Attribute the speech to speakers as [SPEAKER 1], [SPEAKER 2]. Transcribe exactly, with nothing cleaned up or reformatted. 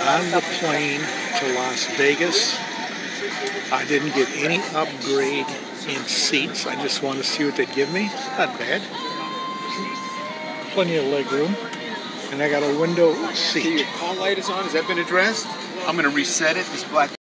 [SPEAKER 1] on the plane to Las Vegas. I didn't get any upgrade in seats. I just want to see what they give me. Not bad. Plenty of leg room. And I got a window seat.
[SPEAKER 2] Okay, your call light is on. Has that been addressed? I'm going to reset it. This black